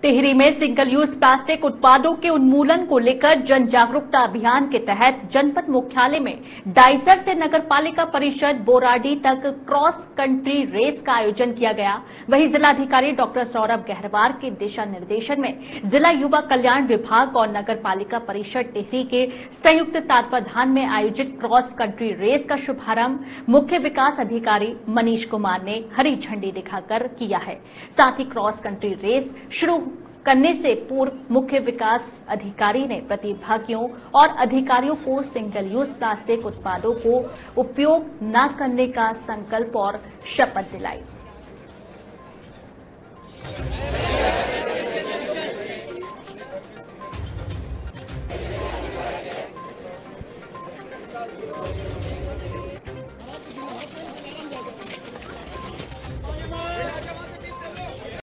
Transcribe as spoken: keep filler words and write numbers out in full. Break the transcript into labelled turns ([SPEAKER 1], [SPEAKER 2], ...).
[SPEAKER 1] टिहरी में single use plastic उत्पादों के उन्मूलन को लेकर जन जागरूकता अभियान के तहत जनपद मुख्यालय में डाइसर से नगर पालिका परिषद बोराडी तक क्रॉस कंट्री रेस का आयोजन किया गया। वहीं जिलाधिकारी डॉक्टर सौरभ गहरवार के दिशा निर्देशन में जिला युवा कल्याण विभाग और नगर पालिका परिषद टिहरी के संयुक्त तत्वावधान में आयोजित क्रॉस कंट्री रेस का शुभारंभ मुख्य विकास अधिकारी मनीष कुमार ने हरी झंडी दिखाकर किया है। साथ ही क्रॉस कंट्री रेस शुरू करने से पूर्व मुख्य विकास अधिकारी ने प्रतिभागियों और अधिकारियों को सिंगल यूज प्लास्टिक उत्पादों को उपयोग न करने का संकल्प और शपथ दिलाई।